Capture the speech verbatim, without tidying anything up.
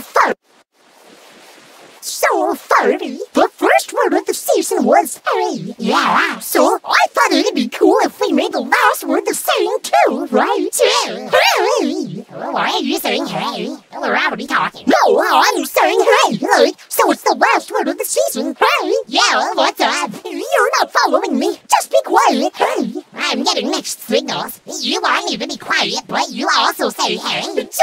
fun. So funny. The first word of the season was hurry. Yeah, so I thought it'd be cool if we made the last word the same too, right? Yeah. Hurry. Why are you saying hurry? We're already talking. No, I'm saying hurry. Like, so it's the last word of the season. Hurry. Yeah, what's up? You're not following me. Just be quiet. Hurry. I'm getting mixed signals. You want me to be quiet, but you also say hurry.